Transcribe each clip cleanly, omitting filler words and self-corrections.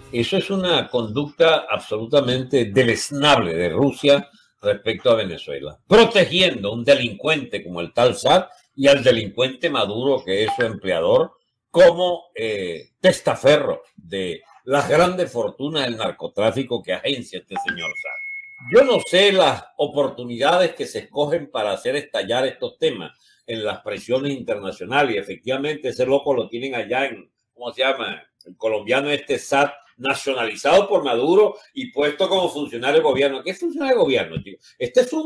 Eso es una conducta absolutamente deleznable de Rusia respecto a Venezuela, protegiendo a un delincuente como el tal Saad y al delincuente Maduro, que es su empleador, como testaferro de las grandes fortunas del narcotráfico que agencia este señor Saad. Yo no sé las oportunidades que se escogen para hacer estallar estos temas en las presiones internacionales, y efectivamente ese loco lo tienen allá en, ¿cómo se llama? El colombiano Saad, nacionalizado por Maduro y puesto como funcionario de gobierno. ¿Qué funcionario de gobierno, tío? Este es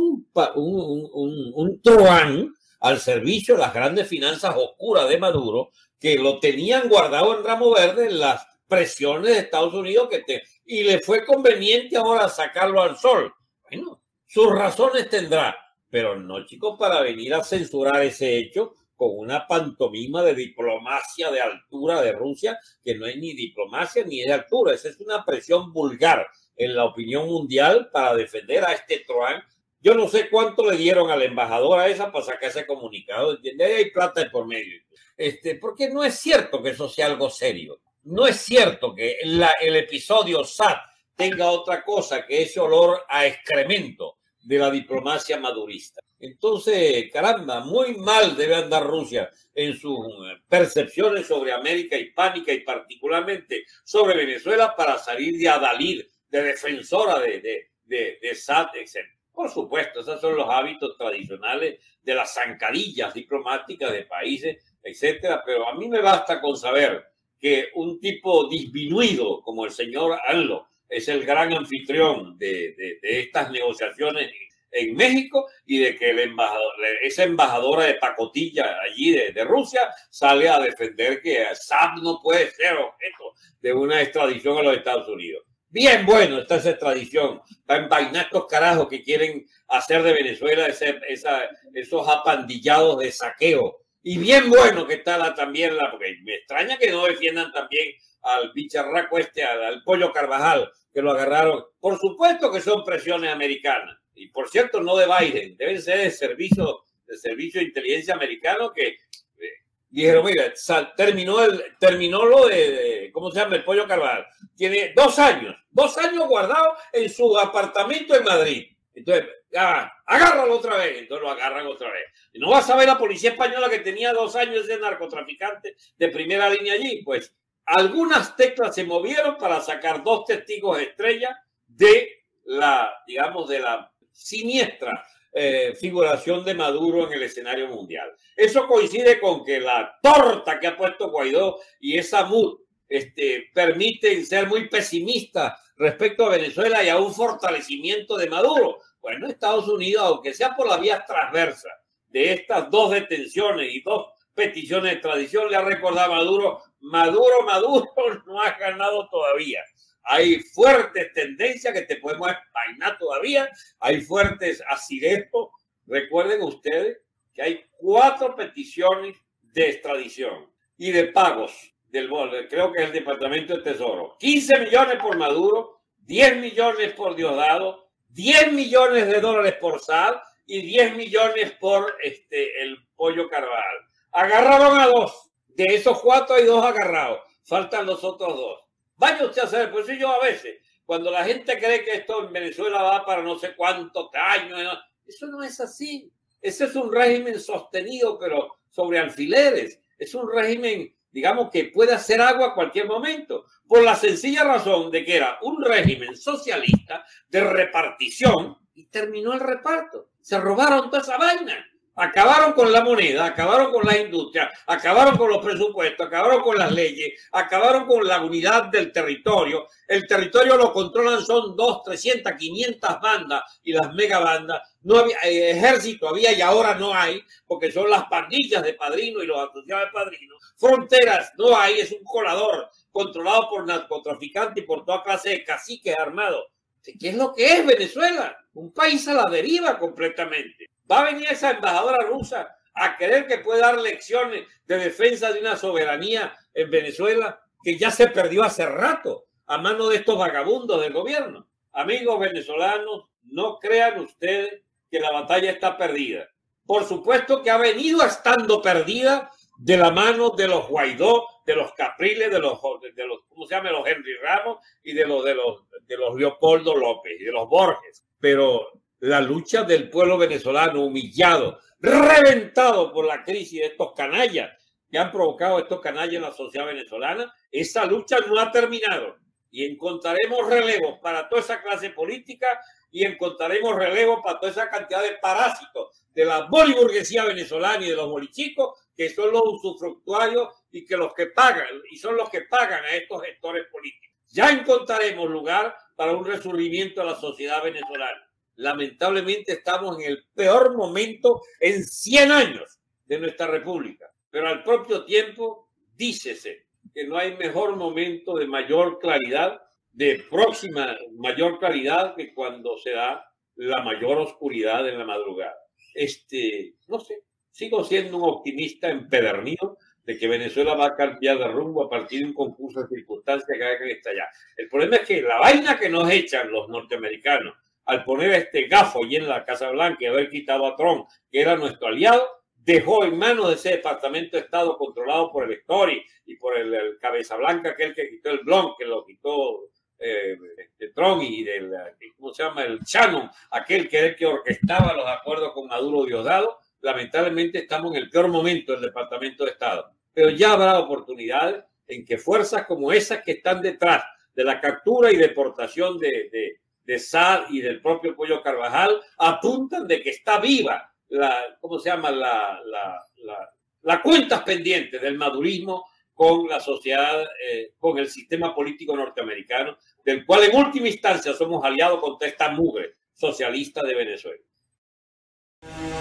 un truán al servicio de las grandes finanzas oscuras de Maduro, que lo tenían guardado en ramo verde en las presiones de Estados Unidos y le fue conveniente ahora sacarlo al sol. Bueno, sus razones tendrá, pero no, chicos, para venir a censurar ese hecho con una pantomima de diplomacia de altura de Rusia, que no es ni diplomacia ni de altura, esa es una presión vulgar en la opinión mundial para defender a este truán. Yo no sé cuánto le dieron a la embajadora esa para sacar ese comunicado, ¿entiendes? Ahí hay plata por medio. Porque no es cierto que eso sea algo serio. No es cierto que el episodio Saad tenga otra cosa que ese olor a excremento de la diplomacia madurista. Entonces, caramba, muy mal debe andar Rusia en sus percepciones sobre América hispánica y particularmente sobre Venezuela para salir de adalid, de defensora de Saad, etc. Por supuesto, esos son los hábitos tradicionales de las zancadillas diplomáticas de países, etcétera, pero a mí me basta con saber que un tipo disminuido como el señor Anlo es el gran anfitrión de estas negociaciones en México y de que esa embajadora de pacotilla allí de Rusia sale a defender que Saad no puede ser objeto de una extradición a los Estados Unidos. Bien bueno está esa extradición, va a envainar estos carajos que quieren hacer de Venezuela esos apandillados de saqueo. Y bien bueno que está también porque me extraña que no defiendan también al bicharraco al Pollo Carvajal, que lo agarraron. Por supuesto que son presiones americanas. Y por cierto, no de Biden, deben ser de servicio de inteligencia americano que dijeron, mira, terminó lo ¿cómo se llama? El Pollo Carvajal. Tiene 2 años guardado en su apartamento en Madrid. Entonces, agárralo otra vez. Entonces lo agarran otra vez. Y no va a saber la policía española que tenía 2 años de narcotraficante de primera línea allí. Pues algunas teclas se movieron para sacar 2 testigos estrella de la siniestra figuración de Maduro en el escenario mundial. Eso coincide con que la torta que ha puesto Guaidó y esa mood permiten ser muy pesimistas respecto a Venezuela y a un fortalecimiento de Maduro. Bueno, Estados Unidos, aunque sea por la vía transversa de estas 2 detenciones y 2 peticiones de extradición, le ha recordado a Maduro no ha ganado todavía. Hay fuertes tendencias que te podemos espainar todavía, hay fuertes asidestos. Recuerden ustedes que hay 4 peticiones de extradición y de pagos creo que es el Departamento de Tesoro. 15 millones por Maduro, 10 millones por Diosdado, 10 millones de dólares por Saad y 10 millones por el Pollo Carvajal. Agarraron a 2. De esos 4 hay 2 agarrados. Faltan los otros 2. Vaya usted a saber, por eso yo a veces, cuando la gente cree que esto en Venezuela va para no sé cuántos años, eso no es así. Ese es un régimen sostenido, pero sobre alfileres. Es un régimen, digamos, que puede hacer agua a cualquier momento, por la sencilla razón de que era un régimen socialista de repartición y terminó el reparto. Se robaron toda esa vaina. Acabaron con la moneda, acabaron con las industrias, acabaron con los presupuestos, acabaron con las leyes, acabaron con la unidad del territorio. El territorio lo controlan, son 200, 300, 500 bandas y las megabandas. No había ejército, había y ahora no hay, porque son las pandillas de padrinos y los asociados de padrinos. Fronteras no hay, es un colador controlado por narcotraficantes y por toda clase de caciques armados. ¿Qué es lo que es Venezuela? Un país a la deriva completamente. Va a venir esa embajadora rusa a creer que puede dar lecciones de defensa de una soberanía en Venezuela que ya se perdió hace rato a mano de estos vagabundos del gobierno. Amigos venezolanos, no crean ustedes que la batalla está perdida. Por supuesto que ha venido estando perdida de la mano de los Guaidó Capriles, de los ¿cómo se llama? Los Henry Ramos y de los Leopoldo López y de los Borges. Pero la lucha del pueblo venezolano humillado, reventado por la crisis de estos canallas que han provocado estos canallas en la sociedad venezolana, esa lucha no ha terminado. Y encontraremos relevos para toda esa clase política y encontraremos relevos para toda esa cantidad de parásitos de la boliburguesía venezolana y de los bolichicos, que son los usufructuarios y que los que pagan, y son los que pagan a estos gestores políticos. Ya encontraremos lugar para un resurgimiento de la sociedad venezolana. Lamentablemente estamos en el peor momento en 100 años de nuestra república, pero al propio tiempo dícese que no hay mejor momento de mayor claridad, de próxima mayor claridad, que cuando se da la mayor oscuridad en la madrugada. No sé, sigo siendo un optimista empedernido de que Venezuela va a cambiar de rumbo a partir de un concurso de circunstancias que haga que estallar. El problema es que la vaina que nos echan los norteamericanos al poner a este gafo allí en la Casa Blanca y haber quitado a Trump, que era nuestro aliado, dejó en manos de ese Departamento de Estado controlado por el Story y por el Cabeza Blanca, aquel que quitó el Blanc, que lo quitó Trump, y ¿cómo se llama? El Shannon, aquel que era el que orquestaba los acuerdos con Maduro Diosdado. Lamentablemente estamos en el peor momento del Departamento de Estado. Pero ya habrá oportunidades en que fuerzas como esas que están detrás de la captura y deportación de Saad y del propio Pollo Carvajal apuntan de que está viva ¿cómo se llama? Las cuentas pendientes del madurismo con la sociedad, con el sistema político norteamericano, del cual en última instancia somos aliados contra esta mugre socialista de Venezuela.